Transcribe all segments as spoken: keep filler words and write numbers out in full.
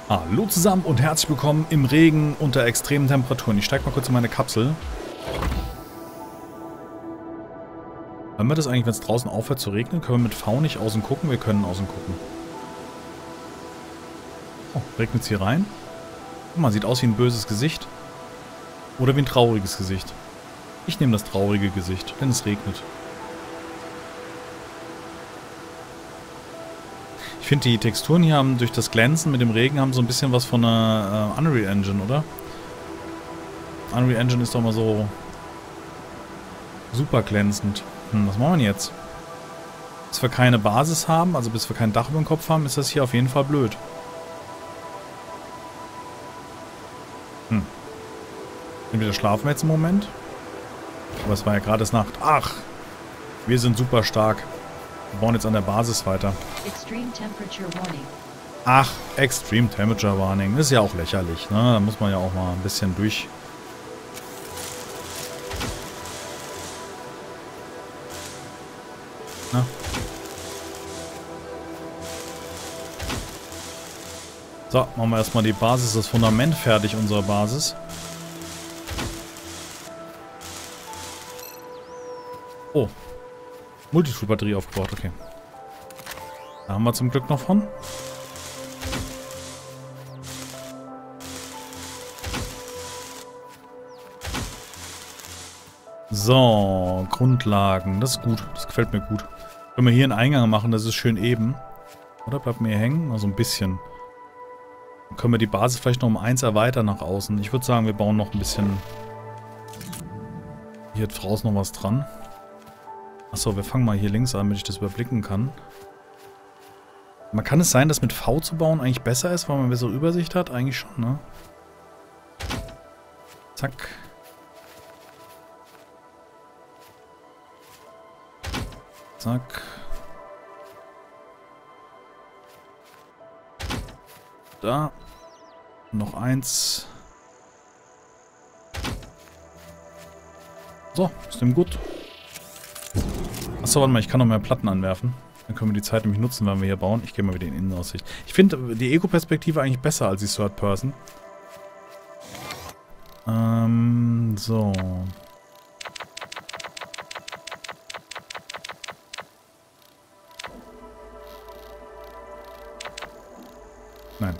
Hallo zusammen und herzlich willkommen im Regen unter extremen Temperaturen. Ich steige mal kurz in meine Kapsel. Hören wir das eigentlich, wenn es draußen aufhört zu regnen? Können wir mit V nicht außen gucken? Wir können außen gucken. Oh, regnet es hier rein? Guck mal, sieht aus wie ein böses Gesicht. Oder wie ein trauriges Gesicht. Ich nehme das traurige Gesicht, denn es regnet. Ich finde, die Texturen hier haben durch das Glänzen mit dem Regen haben so ein bisschen was von einer äh, Unreal Engine, oder? Unreal Engine ist doch mal so super glänzend. Hm, was machen wir denn jetzt? Bis wir keine Basis haben, also bis wir kein Dach über dem Kopf haben, ist das hier auf jeden Fall blöd. Hm. Entweder schlafen wir jetzt im Moment. Aber es war ja gerade Nacht. Ach! Wir sind super stark. Wir bauen jetzt an der Basis weiter. Ach, Extreme Temperature Warning. Ist ja auch lächerlich, ne? Da muss man ja auch mal ein bisschen durch. Na? So, machen wir erstmal die Basis, das Fundament fertig unserer Basis. Oh. Multitool-Batterie aufgebaut, okay. Da haben wir zum Glück noch von. So, Grundlagen. Das ist gut. Das gefällt mir gut. Können wir hier einen Eingang machen, das ist schön eben. Oder bleibt mir hier hängen? Also ein bisschen. Dann können wir die Basis vielleicht noch um eins erweitern nach außen. Ich würde sagen, wir bauen noch ein bisschen... Hier hat draußen noch was dran. Achso, wir fangen mal hier links an, damit ich das überblicken kann. Man kann es sein, dass mit V zu bauen eigentlich besser ist, weil man eine bessere Übersicht hat? Eigentlich schon, ne? Zack. Zack. Da. Noch eins. So, ist dem gut. Achso, warte mal, ich kann noch mehr Platten anwerfen. Dann können wir die Zeit nämlich nutzen, wenn wir hier bauen. Ich gehe mal wieder in Innenaussicht. Ich finde die Ego-Perspektive eigentlich besser als die Third Person. Ähm, so. Nein.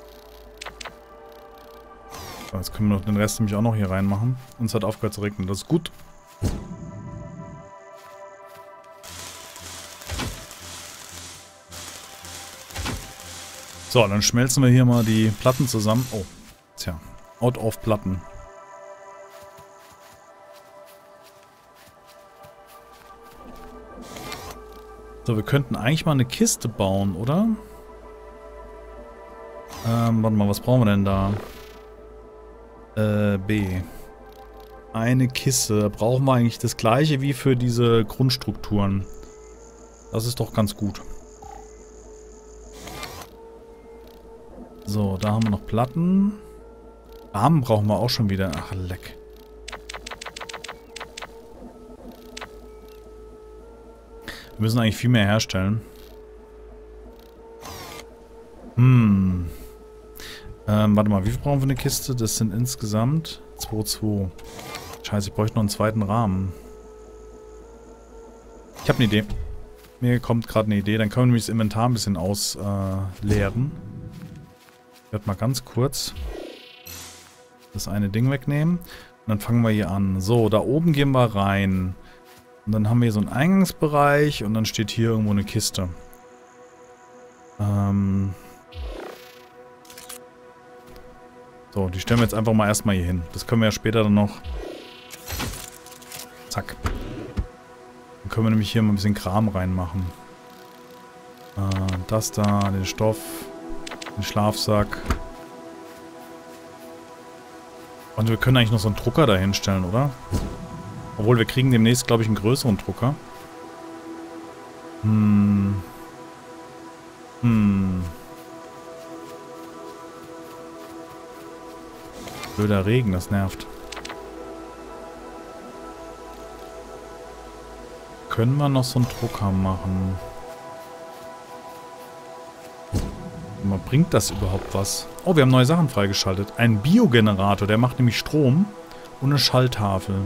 So, jetzt können wir noch den Rest nämlich auch noch hier reinmachen. Und es hat aufgehört zu regnen. Das ist gut. So, dann schmelzen wir hier mal die Platten zusammen. Oh, tja. Out of Platten. So, wir könnten eigentlich mal eine Kiste bauen, oder? Ähm, warte mal, was brauchen wir denn da? Äh, B. Eine Kiste. Da brauchen wir eigentlich das gleiche wie für diese Grundstrukturen. Das ist doch ganz gut. So, da haben wir noch Platten. Rahmen brauchen wir auch schon wieder. Ach, leck. Wir müssen eigentlich viel mehr herstellen. Hm. Ähm, warte mal, wie viel brauchen wir für eine Kiste? Das sind insgesamt zwei, zwei. Scheiße, ich bräuchte noch einen zweiten Rahmen. Ich habe eine Idee. Mir kommt gerade eine Idee. Dann können wir nämlich das Inventar ein bisschen ausleeren. Äh, Ich werde mal ganz kurz das eine Ding wegnehmen. Und dann fangen wir hier an. So, da oben gehen wir rein. Und dann haben wir hier so einen Eingangsbereich. Und dann steht hier irgendwo eine Kiste. Ähm so, die stellen wir jetzt einfach mal erstmal hier hin. Das können wir ja später dann noch... Zack. Dann können wir nämlich hier mal ein bisschen Kram reinmachen. Äh, das da, den Stoff... Den Schlafsack. Und wir können eigentlich noch so einen Drucker da hinstellen, oder? Obwohl, wir kriegen demnächst, glaube ich, einen größeren Drucker. Hm. Hm. Blöder Regen, das nervt. Können wir noch so einen Drucker machen? mal, bringt das überhaupt was? Oh, wir haben neue Sachen freigeschaltet. Ein Biogenerator, der macht nämlich Strom und eine Schalltafel.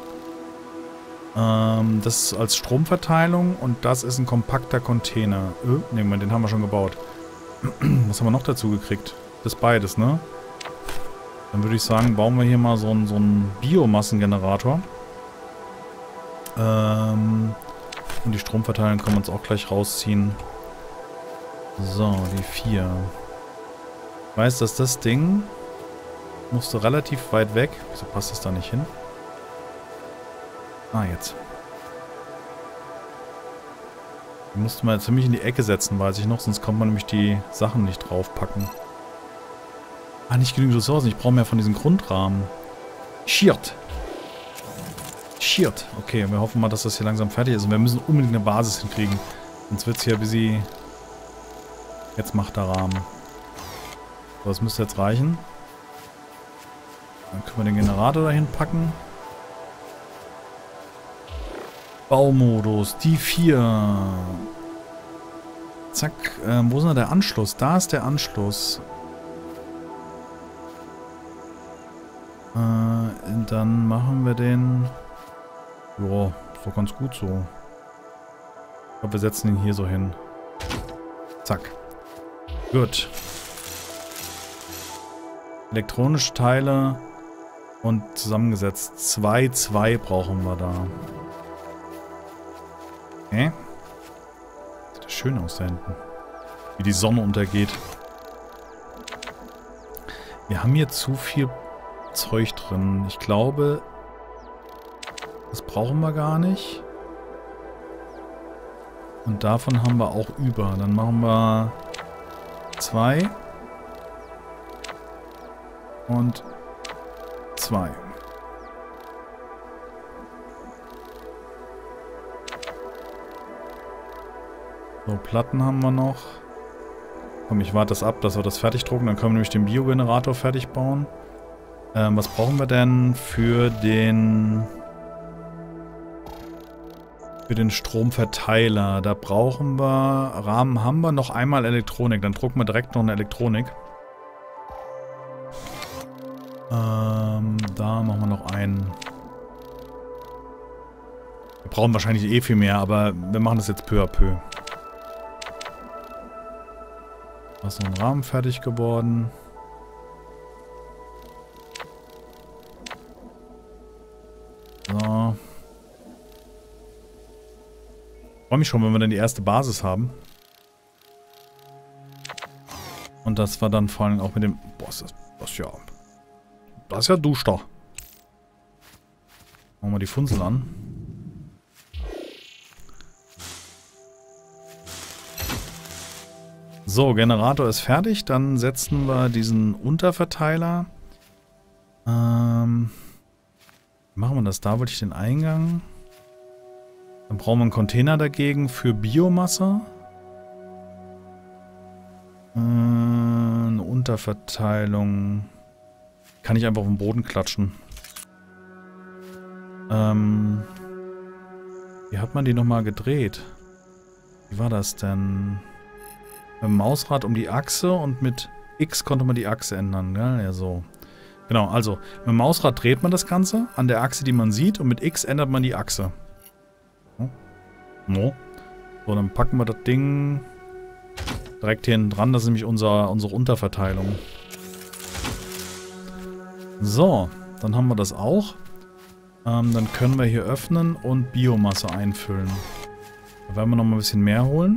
Ähm, das ist als Stromverteilung und das ist ein kompakter Container. Äh, ne, den haben wir schon gebaut. Was haben wir noch dazu gekriegt? Das beides, ne? Dann würde ich sagen, bauen wir hier mal so einen, so einen Biomassengenerator. Ähm, und die Stromverteilung können wir uns auch gleich rausziehen. So, die vier. Ich weiß, dass das Ding musste relativ weit weg. Wieso passt das da nicht hin? Ah, jetzt. Die musste man ziemlich in die Ecke setzen, weiß ich noch, sonst kommt man nämlich die Sachen nicht draufpacken. Ah, nicht genügend Ressourcen. Ich brauche mehr von diesem Grundrahmen. Schiert. Schiert. Okay, wir hoffen mal, dass das hier langsam fertig ist. Und wir müssen unbedingt eine Basis hinkriegen. Sonst wird es hier ein bisschen... Jetzt macht der Rahmen. So, das müsste jetzt reichen. Dann können wir den Generator dahin packen. Baumodus, die vier. Zack. Ähm, wo ist denn der Anschluss? Da ist der Anschluss. Äh, dann machen wir den... Joa, ist doch ganz gut so. Ich glaube, wir setzen ihn hier so hin. Zack. Gut. Elektronische Teile und zusammengesetzt. Zwei, zwei brauchen wir da. Okay. Sieht das schön aus da hinten. Wie die Sonne untergeht. Wir haben hier zu viel Zeug drin. Ich glaube, das brauchen wir gar nicht. Und davon haben wir auch über. Dann machen wir zwei. Und zwei. So, Platten haben wir noch. Komm, ich warte das ab, dass wir das fertig drucken. Dann können wir nämlich den Biogenerator fertig bauen. Ähm, was brauchen wir denn für den... Für den Stromverteiler? Da brauchen wir... Rahmen haben wir. Noch einmal Elektronik. Dann drucken wir direkt noch eine Elektronik. Ähm, da machen wir noch einen. Wir brauchen wahrscheinlich eh viel mehr, aber wir machen das jetzt peu à peu. Da ist noch ein Rahmen fertig geworden. So. Ich freue mich schon, wenn wir dann die erste Basis haben. Und das war dann vor allem auch mit dem... Boah, ist das, das ist ja... Das ist ja duster. Machen wir die Funsel an. So, Generator ist fertig. Dann setzen wir diesen Unterverteiler. Ähm, wie machen wir das? Da wollte ich den Eingang. Dann brauchen wir einen Container dagegen für Biomasse. Äh, eine Unterverteilung. Kann ich einfach auf den Boden klatschen. Ähm, wie hat man die nochmal gedreht? Wie war das denn? Mit dem Mausrad um die Achse und mit X konnte man die Achse ändern. Ja, ja, so. Genau, also mit dem Mausrad dreht man das Ganze an der Achse, die man sieht, und mit X ändert man die Achse. No. So, dann packen wir das Ding direkt hier dran. Das ist nämlich unser, unsere Unterverteilung. So, dann haben wir das auch. Ähm, dann können wir hier öffnen und Biomasse einfüllen. Da werden wir noch mal ein bisschen mehr holen.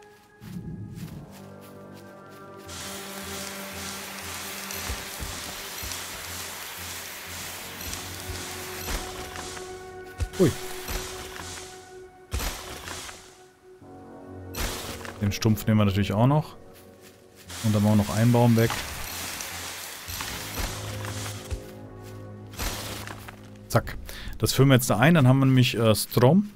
Ui. Den Stumpf nehmen wir natürlich auch noch. Und dann machen wir noch einen Baum weg. Zack. Das füllen wir jetzt da ein. Dann haben wir nämlich äh, Strom.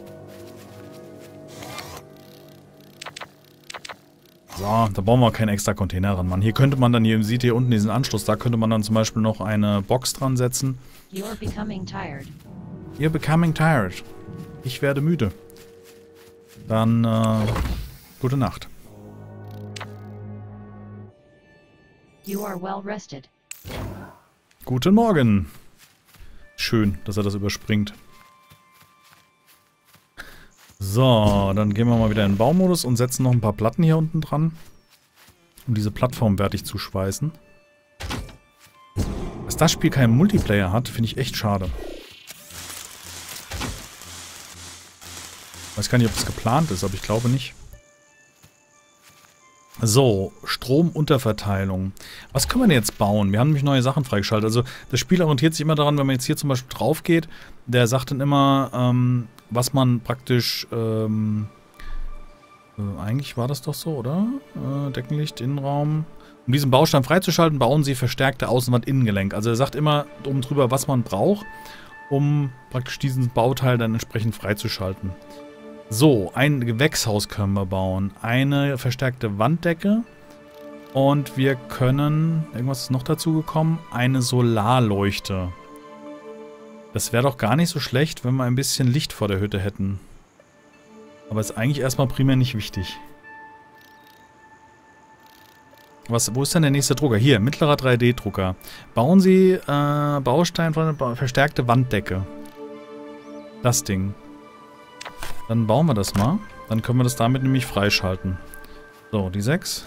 So, da brauchen wir keinen extra Container ran, Mann. Hier könnte man dann, hier seht ihr unten diesen Anschluss, da könnte man dann zum Beispiel noch eine Box dran setzen. You're becoming tired. You're becoming tired. Ich werde müde. Dann, äh, gute Nacht. You are well rested. Guten Morgen. Schön, dass er das überspringt. So, dann gehen wir mal wieder in den Baumodus und setzen noch ein paar Platten hier unten dran, um diese Plattform fertig zu schweißen. Dass das Spiel keinen Multiplayer hat, finde ich echt schade. Ich weiß gar nicht, ob es geplant ist, aber ich glaube nicht. So, Stromunterverteilung. Was können wir denn jetzt bauen? Wir haben nämlich neue Sachen freigeschaltet. Also das Spiel orientiert sich immer daran, wenn man jetzt hier zum Beispiel drauf geht, der sagt dann immer, ähm, was man praktisch, ähm, äh, eigentlich war das doch so, oder? Äh, Deckenlicht, Innenraum. Um diesen Baustein freizuschalten, bauen Sie verstärkte Außenwand-Innengelenk. Also er sagt immer oben drüber, was man braucht, um praktisch diesen Bauteil dann entsprechend freizuschalten. So, ein Gewächshaus können wir bauen. Eine verstärkte Wanddecke. Und wir können, irgendwas ist noch dazu gekommen, eine Solarleuchte. Das wäre doch gar nicht so schlecht, wenn wir ein bisschen Licht vor der Hütte hätten. Aber ist eigentlich erstmal primär nicht wichtig. Was, wo ist denn der nächste Drucker? Hier, mittlerer drei D Drucker. Bauen Sie äh, Baustein von einer verstärkte Wanddecke. Das Ding. Dann bauen wir das mal. Dann können wir das damit nämlich freischalten. So, die sechs.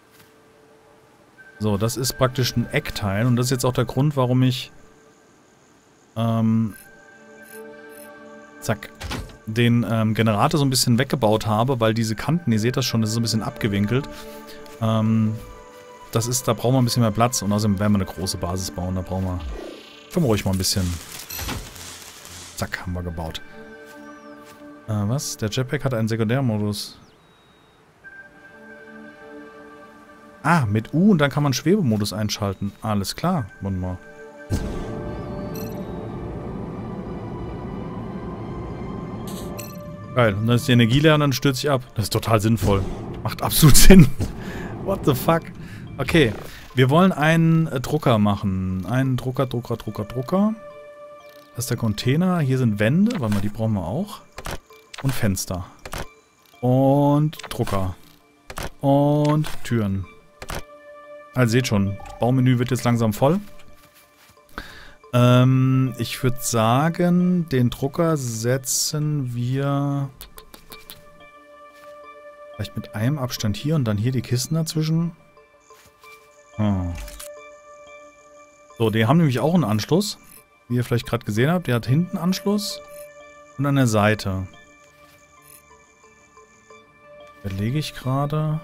So, das ist praktisch ein Eckteil. Und das ist jetzt auch der Grund, warum ich ähm, zack, den ähm, Generator so ein bisschen weggebaut habe, weil diese Kanten, ihr seht das schon, das ist so ein bisschen abgewinkelt. Ähm, das ist, da brauchen wir ein bisschen mehr Platz. Und außerdem werden wir eine große Basis bauen. Da brauchen wir, können wir ruhig mal ein bisschen. Zack, haben wir gebaut. Äh, was? Der Jetpack hat einen Sekundärmodus. Ah, mit U und dann kann man Schwebemodus einschalten. Alles klar. Wunderbar. Geil. Und dann ist die Energie leer und dann stürzt sich ab. Das ist total sinnvoll. Macht absolut Sinn. What the fuck? Okay. Wir wollen einen äh, Drucker machen. Einen Drucker, Drucker, Drucker, Drucker. Das ist der Container. Hier sind Wände. Warte mal, die brauchen wir auch. Und Fenster. Und Drucker. Und Türen. Also seht schon, Baumenü wird jetzt langsam voll. Ähm, ich würde sagen, den Drucker setzen wir vielleicht mit einem Abstand hier und dann hier die Kisten dazwischen. Oh. So, die haben nämlich auch einen Anschluss. Wie ihr vielleicht gerade gesehen habt, der hat hinten Anschluss und an der Seite. Überlege ich gerade.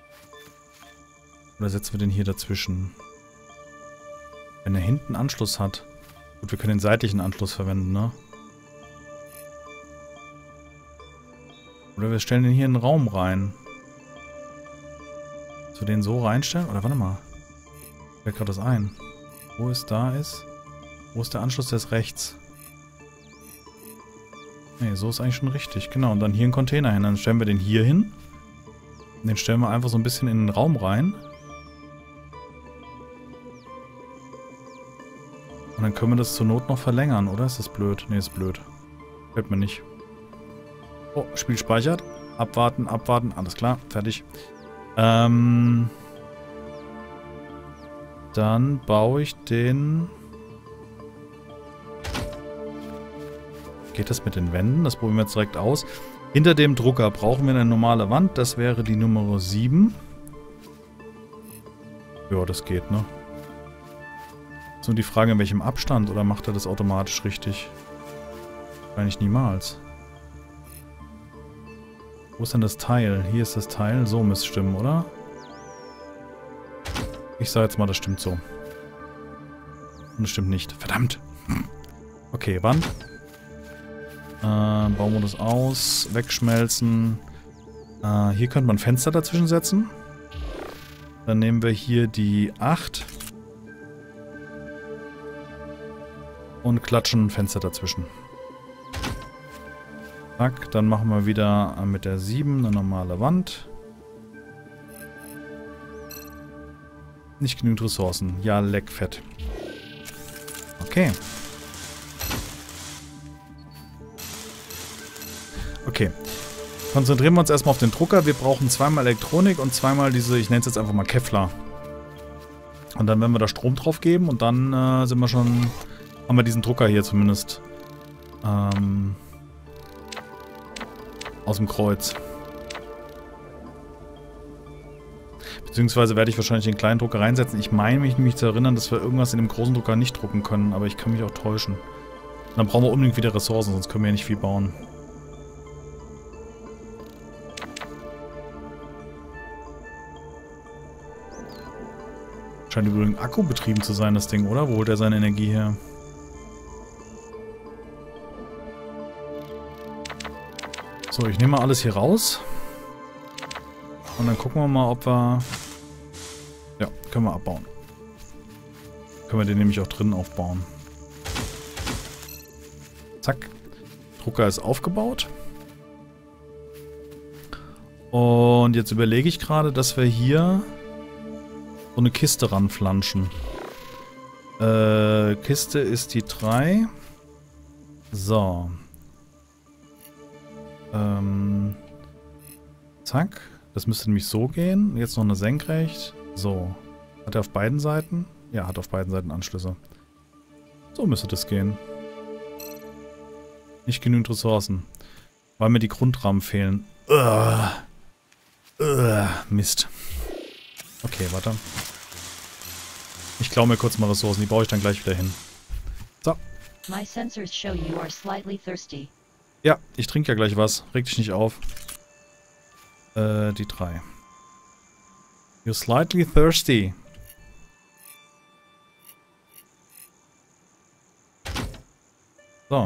Oder setzen wir den hier dazwischen? Wenn er hinten Anschluss hat. Gut, wir können den seitlichen Anschluss verwenden, ne? Oder wir stellen den hier in den Raum rein. Dass wir den so reinstellen? Oder warte mal. Fällt gerade das ein. Wo es da ist? Wo ist der Anschluss? Der ist rechts. Ne, so ist eigentlich schon richtig. Genau, und dann hier einen Container hin. Dann stellen wir den hier hin. Den stellen wir einfach so ein bisschen in den Raum rein. Und dann können wir das zur Not noch verlängern, oder? Ist das blöd? Ne, ist blöd. Fällt mir nicht. Oh, Spiel speichert. Abwarten, abwarten. Alles klar, fertig. Ähm... Dann baue ich den... Geht das mit den Wänden? Das probieren wir jetzt direkt aus. Hinter dem Drucker brauchen wir eine normale Wand. Das wäre die Nummer sieben. Ja, das geht, ne? Ist nur die Frage, in welchem Abstand, oder macht er das automatisch richtig? Wahrscheinlich niemals. Wo ist denn das Teil? Hier ist das Teil. So müsste es stimmen, oder? Ich sage jetzt mal, das stimmt so. Und das stimmt nicht. Verdammt! Okay, Wand. Äh, Baumodus aus. Wegschmelzen. Äh, hier könnte man Fenster dazwischen setzen. Dann nehmen wir hier die acht. Und klatschen ein Fenster dazwischen. Zack, dann machen wir wieder mit der sieben eine normale Wand. Nicht genügend Ressourcen. Ja, leck fett. Okay. Okay. Konzentrieren wir uns erstmal auf den Drucker. Wir brauchen zweimal Elektronik und zweimal diese, ich nenne es jetzt einfach mal Kevlar. Und dann werden wir da Strom drauf geben und dann äh, sind wir schon, haben wir diesen Drucker hier zumindest ähm, aus dem Kreuz. Beziehungsweise werde ich wahrscheinlich den kleinen Drucker reinsetzen. Ich meine mich nämlich zu erinnern, dass wir irgendwas in dem großen Drucker nicht drucken können, aber ich kann mich auch täuschen. Und dann brauchen wir unbedingt wieder Ressourcen, sonst können wir ja nicht viel bauen. Scheint übrigens akkubetrieben zu sein, das Ding, oder? Wo holt er seine Energie her? So, ich nehme mal alles hier raus. Und dann gucken wir mal, ob wir... Ja, können wir abbauen. Können wir den nämlich auch drinnen aufbauen. Zack. Drucker ist aufgebaut. Und jetzt überlege ich gerade, dass wir hier so eine Kiste ranflanschen. Äh, Kiste ist die drei. So. Ähm. Zack. Das müsste nämlich so gehen. Jetzt noch eine Senkrecht. So. Hat er auf beiden Seiten? Ja, hat auf beiden Seiten Anschlüsse. So müsste das gehen. Nicht genügend Ressourcen. Weil mir die Grundrahmen fehlen. Ugh. Ugh. Mist. Okay, warte. Ich klaue mir kurz mal Ressourcen. Die baue ich dann gleich wieder hin. So. My sensors show you are slightly thirsty. Ja, ich trinke ja gleich was. Reg dich nicht auf. Äh, die drei. You're slightly thirsty. So.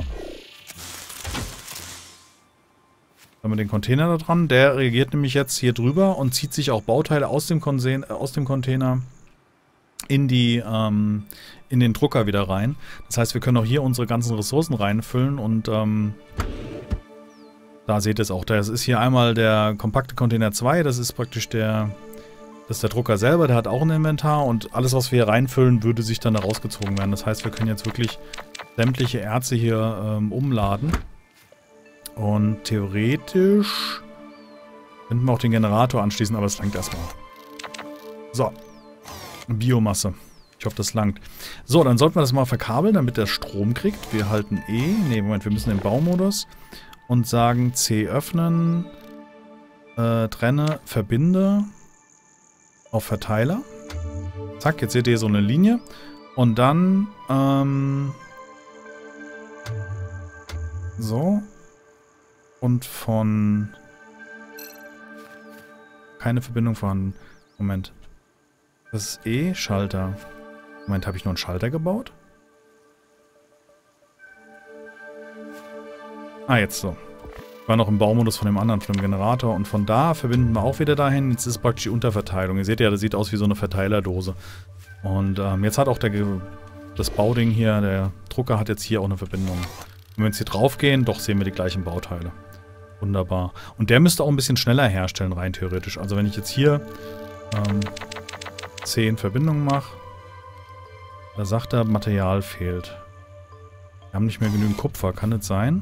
Haben wir den Container da dran. Der reagiert nämlich jetzt hier drüber und zieht sich auch Bauteile aus dem, Konse aus dem Container in die, ähm, in den Drucker wieder rein. Das heißt, wir können auch hier unsere ganzen Ressourcen reinfüllen und, ähm, da seht ihr es auch. Das ist hier einmal der kompakte Container zwei. Das ist praktisch der, das ist der Drucker selber. Der hat auch ein Inventar und alles, was wir hier reinfüllen, würde sich dann da rausgezogen werden. Das heißt, wir können jetzt wirklich sämtliche Erze hier ähm, umladen. Und theoretisch könnten wir auch den Generator anschließen, aber das langt erstmal. So. Biomasse. Ich hoffe, das langt. So, dann sollten wir das mal verkabeln, damit der Strom kriegt. Wir halten E. Ne, Moment, wir müssen in den Baumodus. Und sagen C öffnen, äh, trenne, verbinde auf Verteiler. Zack, jetzt seht ihr so eine Linie. Und dann, ähm, so. Und von, keine Verbindung vorhanden. Moment. Das ist E, Schalter. Moment, habe ich nur einen Schalter gebaut? Ah, jetzt so. Ich war noch im Baumodus von dem anderen, von dem Generator. Und von da verbinden wir auch wieder dahin. Jetzt ist praktisch die Unterverteilung. Ihr seht ja, das sieht aus wie so eine Verteilerdose. Und ähm, jetzt hat auch der, das Bauding hier, der Drucker hat jetzt hier auch eine Verbindung. Wenn wir jetzt hier drauf gehen, doch sehen wir die gleichen Bauteile. Wunderbar. Und der müsste auch ein bisschen schneller herstellen, rein theoretisch. Also wenn ich jetzt hier ähm, zehn Verbindungen mache, da sagt er, Material fehlt. Wir haben nicht mehr genügend Kupfer, kann das sein?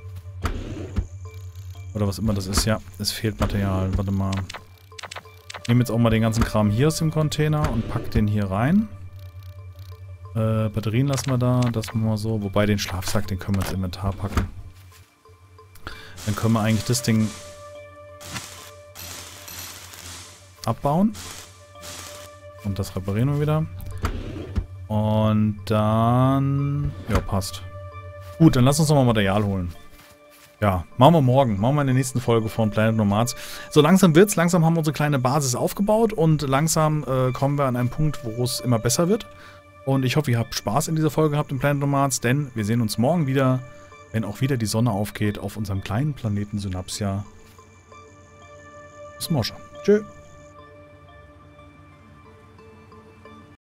Oder was immer das ist. Ja, es fehlt Material. Warte mal. Ich nehme jetzt auch mal den ganzen Kram hier aus dem Container und pack den hier rein. Äh, Batterien lassen wir da. Das machen wir so. Wobei den Schlafsack, den können wir ins Inventar packen. Dann können wir eigentlich das Ding abbauen. Und das reparieren wir wieder. Und dann... Ja, passt. Gut, dann lass uns nochmal Material holen. Ja, machen wir morgen. Machen wir in der nächsten Folge von Planet Nomads. So langsam wird's. Langsam haben wir unsere kleine Basis aufgebaut. Und langsam äh, kommen wir an einen Punkt, wo es immer besser wird. Und ich hoffe, ihr habt Spaß in dieser Folge gehabt in Planet Nomads. Denn wir sehen uns morgen wieder, wenn auch wieder die Sonne aufgeht, auf unserem kleinen Planeten Synapsia. Bis morgen. Tschö.